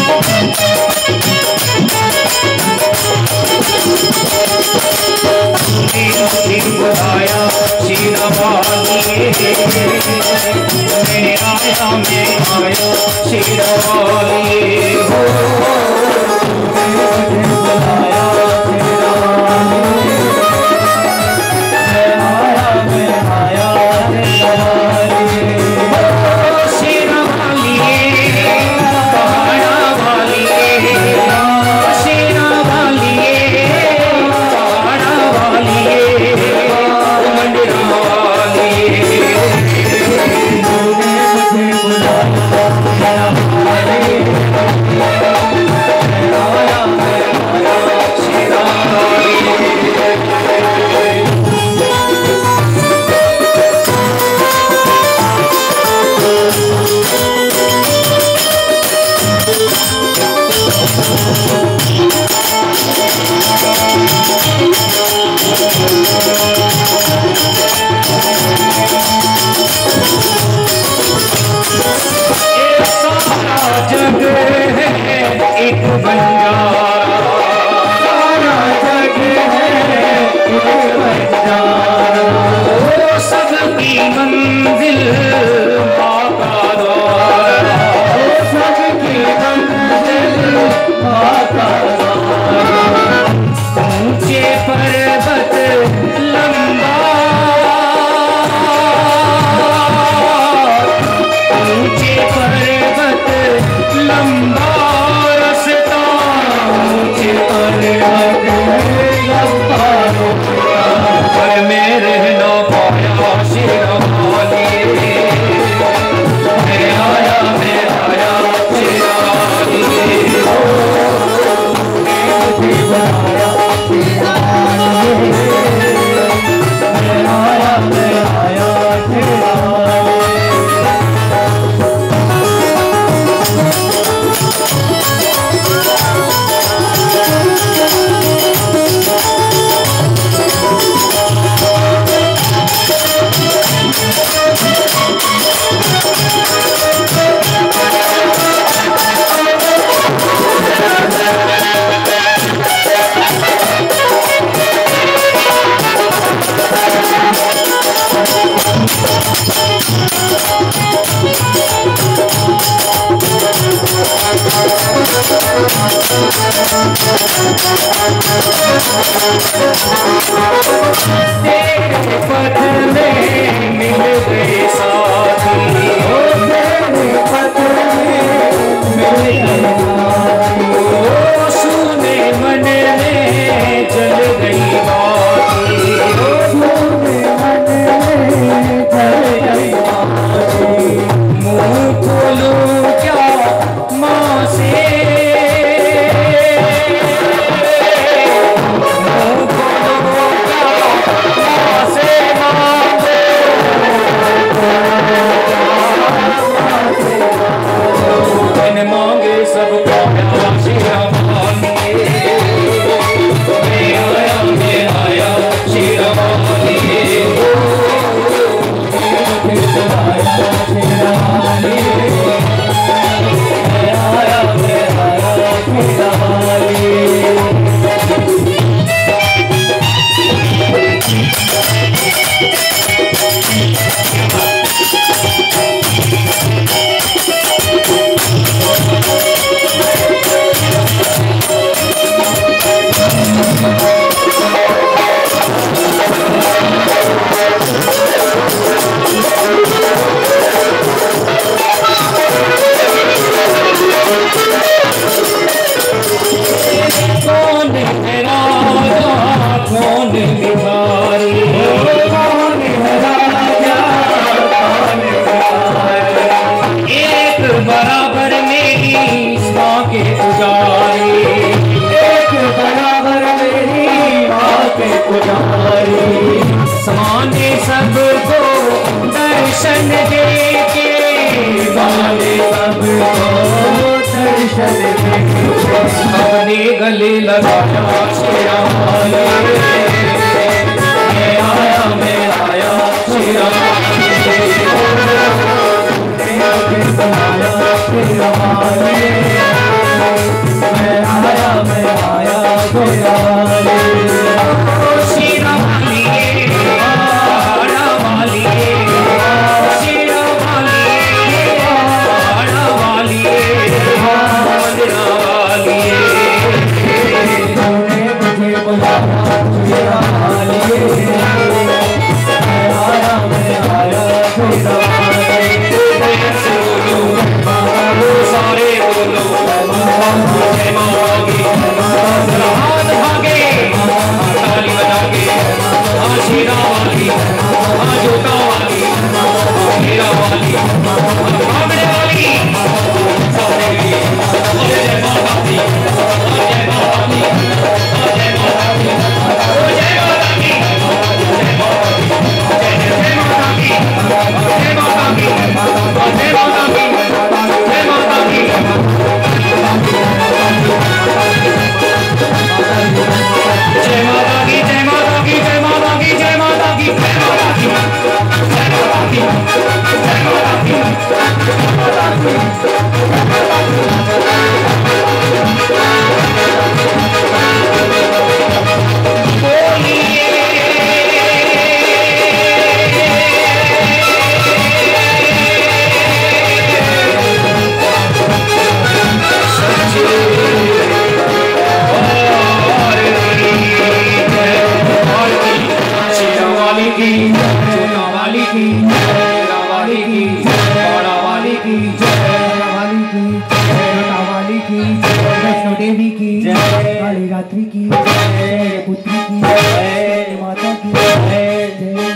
मुझे बुलाया शेरवालिए, मैं आया शेरवालिए हो। मुझे बुलाया शेरवालिए, मैं आया शेरवालिए हो। शेरवालिए पहाड़ा वालिए, शेरवालिए पहाड़ा वालिए, मंडरा वालिए। मुझे बुलाया शेरवालिए, जग है एक बंजारा, सारा जग है एक बंजारा, सबकी मंजिल माँ का द्वार, सबकी मंजिल माँ का द्वार। ऊंचे पर्वत लंबा, ऊंचे पर्वत लंबा रास्ता, ऊंचे पर्वत लंबा रास्ता, पर मैं रह न पाया शेरवालिए, मैं आया शेरवालिए हो। मुझे बुलाया शेरवालिए, मैं आया शेरवालिए। तेरे पथ में मिल गए साथी, ओ तेरे पथ में मिल गए साथी, ओ सुने मन में जल गई बाती, ओ सुने मन में जल गई बाती। मुँह खोलूं क्या माँ से, मांगे सब पाया शेरवालिए, मैं आया शेरवालिए हो। मुझे बुलाया शेरवालिए, मैं आया शेरवालिए। कौन है राजा कौन बिहारी, कौन है राजा कौन बिहारी, एक बराबर मेरी माँ के पुजारी, एक बराबर मेरी माँ के पुजारी। समाने सबको दर्शन दे के, समाने सबको दर्शन दे के, अपने गले लगाया शेरवालिए, मैं आया शेरवालिए हो। मुझे बुलाया शेरवालिए, वाली की वाली की वैष्णो देवी की काली रात्रि की पुत्री की माता की जय।